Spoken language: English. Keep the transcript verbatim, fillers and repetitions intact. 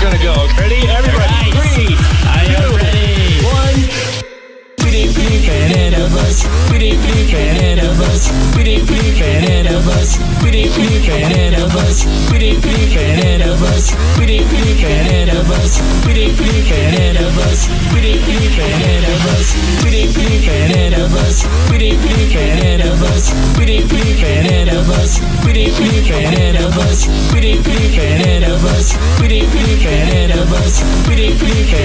gonna go. Ready? Everybody. Right. Three. I am two, ready. One. Pretty pretty Canadaverse, pretty pretty Canadaverse, pretty pretty Canadaverse, pretty pretty Canadaverse, pretty pretty Canadaverse, pretty pretty Canadaverse, pretty pretty Canadaverse, pretty pretty Canadaverse, pretty pretty Canadaverse, pretty pretty Canadaverse, pretty pretty Canadaverse, pretty pretty Canadaverse, pretty pretty Canadaverse, pretty pretty Canadaverse, pretty pretty